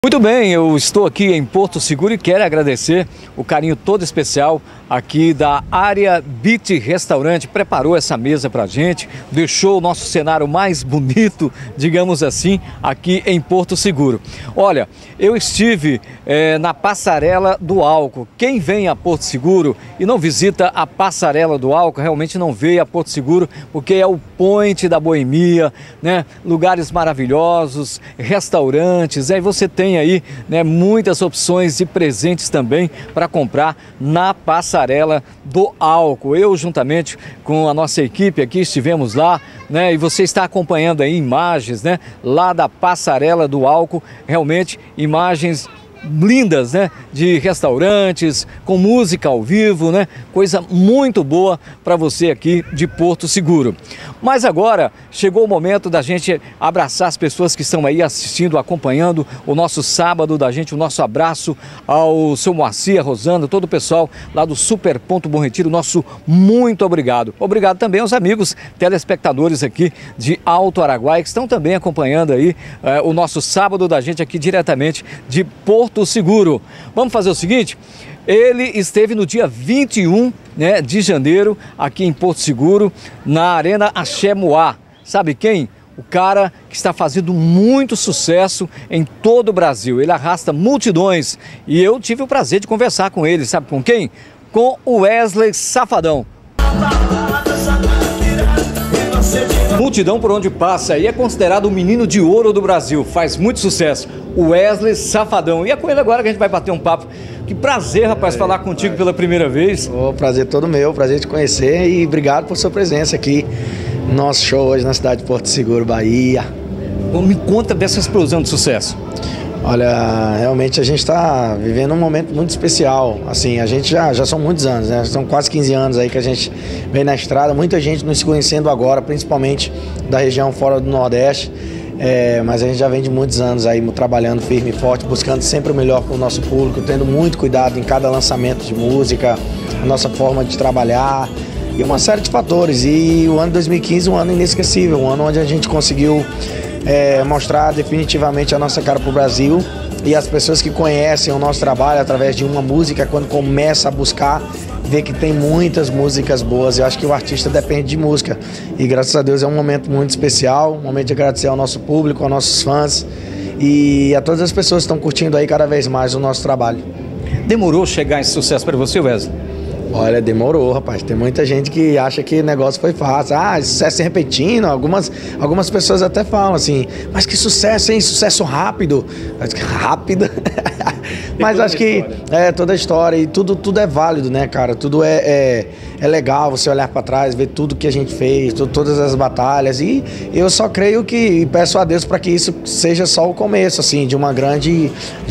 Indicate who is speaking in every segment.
Speaker 1: Muito bem, eu estou aqui em Porto Seguro e quero agradecer o carinho todo especial aqui da Área Beat Restaurante. Preparou essa mesa pra gente, deixou o nosso cenário mais bonito, digamos assim, aqui em Porto Seguro. Olha, eu estive na Passarela do Álcool. Quem vem a Porto Seguro e não visita a Passarela do Álcool, realmente não veio a Porto Seguro, porque é o point da boemia, né? Lugares maravilhosos, restaurantes, aí você tem aí, né, muitas opções de presentes também para comprar na Passarela do Álcool. Eu, juntamente com a nossa equipe aqui, estivemos lá, né, e você está acompanhando aí imagens, né, lá da Passarela do Álcool, realmente imagens lindas, né, de restaurantes, com música ao vivo, né, coisa muito boa para você aqui de Porto Seguro. Mas agora chegou o momento da gente abraçar as pessoas que estão aí assistindo, acompanhando o nosso sábado da gente, o nosso abraço ao seu Moacir, a Rosana, todo o pessoal lá do Super Ponto Bom Retiro, nosso muito obrigado. Obrigado também aos amigos telespectadores aqui de Alto Araguaia, que estão também acompanhando aí o nosso sábado da gente aqui diretamente de Porto Seguro. Vamos fazer o seguinte, ele esteve no dia 21, né, de janeiro aqui em Porto Seguro, na Arena Axé Moá. Sabe quem? O cara que está fazendo muito sucesso em todo o Brasil. Ele arrasta multidões e eu tive o prazer de conversar com ele. Sabe com quem? Com o Wesley Safadão. Multidão por onde passa e é considerado o menino de ouro do Brasil, faz muito sucesso, o Wesley Safadão. E é com ele agora que a gente vai bater um papo. Que prazer, rapaz, falar contigo pela primeira vez.
Speaker 2: O prazer todo meu, prazer te conhecer e obrigado por sua presença aqui no nosso show hoje na cidade de Porto Seguro, Bahia.
Speaker 1: Me conta dessa explosão de sucesso.
Speaker 2: Olha, realmente a gente está vivendo um momento muito especial. Assim, a gente já são muitos anos, né? São quase 15 anos aí que a gente vem na estrada, muita gente nos conhecendo agora, principalmente da região fora do Nordeste. Mas a gente já vem de muitos anos aí trabalhando firme e forte, buscando sempre o melhor para o nosso público, tendo muito cuidado em cada lançamento de música, a nossa forma de trabalhar e uma série de fatores. E o ano 2015 um ano inesquecível, um ano onde a gente conseguiu mostrar definitivamente a nossa cara para o Brasil, e as pessoas que conhecem o nosso trabalho através de uma música, quando começa a buscar, vê que tem muitas músicas boas. Eu acho que o artista depende de música e graças a Deus é um momento muito especial, um momento de agradecer ao nosso público, aos nossos fãs e a todas as pessoas que estão curtindo aí cada vez mais o nosso trabalho.
Speaker 1: Demorou chegar esse sucesso para você, Wesley?
Speaker 2: Olha, demorou, rapaz. Tem muita gente que acha que o negócio foi fácil. Ah, sucesso repentino. Algumas pessoas até falam assim, mas que sucesso, hein? Sucesso rápido. Rápido? Mas acho que toda a história e tudo é válido, né, cara? Tudo é legal você olhar para trás, ver tudo que a gente fez, todas as batalhas. E eu só creio e peço a Deus para que isso seja só o começo, assim, de uma grande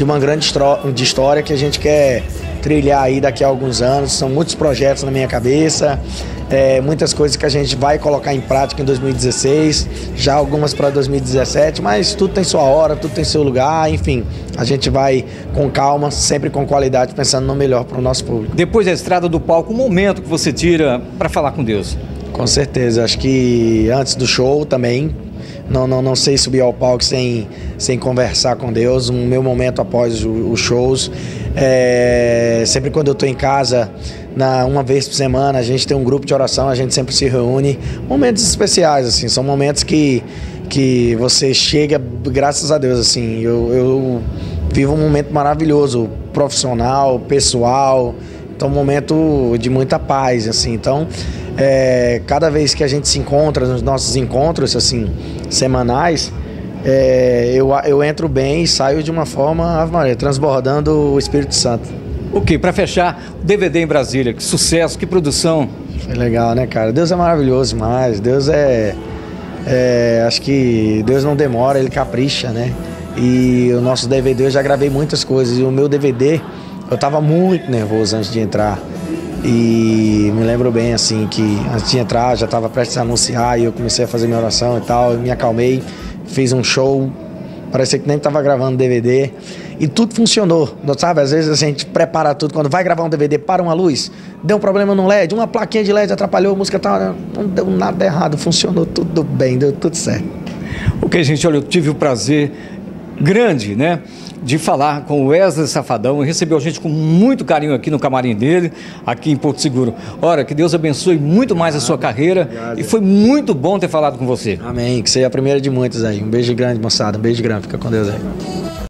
Speaker 2: história que a gente quer trilhar aí daqui a alguns anos. São muitos projetos na minha cabeça, muitas coisas que a gente vai colocar em prática em 2016, já algumas para 2017, mas tudo tem sua hora, tudo tem seu lugar, enfim, a gente vai com calma, sempre com qualidade, pensando no melhor para o nosso público.
Speaker 1: Depois da estrada do palco, um momento que você tira para falar com Deus?
Speaker 2: Com certeza, acho que antes do show também, não sei subir ao palco sem conversar com Deus. O meu momento após os shows, sempre quando eu estou em casa, uma vez por semana, a gente tem um grupo de oração, a gente sempre se reúne. Momentos especiais, assim, são momentos que você chega, graças a Deus, assim, eu vivo um momento maravilhoso, profissional, pessoal, então um momento de muita paz, assim, então cada vez que a gente se encontra, nos nossos encontros, assim, semanais, eu entro bem e saio de uma forma, Ave Maria, transbordando o Espírito Santo.
Speaker 1: Ok, para fechar, o DVD em Brasília, que sucesso, que produção.
Speaker 2: Foi legal, né, cara? Deus é maravilhoso demais, Deus acho que Deus não demora, Ele capricha, né? E o nosso DVD, eu já gravei muitas coisas, e o meu DVD, eu tava muito nervoso antes de entrar. E me lembro bem, assim, que antes de entrar, já estava prestes a anunciar e eu comecei a fazer minha oração e tal, eu me acalmei, fiz um show, parecia que nem estava gravando DVD e tudo funcionou, sabe? Às vezes a gente prepara tudo, quando vai gravar um DVD, para uma luz, deu um problema no LED, uma plaquinha de LED atrapalhou, a música não deu nada errado, funcionou tudo bem, deu tudo certo.
Speaker 1: Ok, gente, olha, eu tive o prazer grande, né, de falar com o Wesley Safadão. Recebeu a gente com muito carinho aqui no camarim dele, aqui em Porto Seguro. Ora, que Deus abençoe muito mais a sua carreira. Obrigado. E foi muito bom ter falado com você.
Speaker 2: Amém, que seja a primeira de muitas aí. Um beijo grande, moçada, um beijo grande, fica com Deus aí.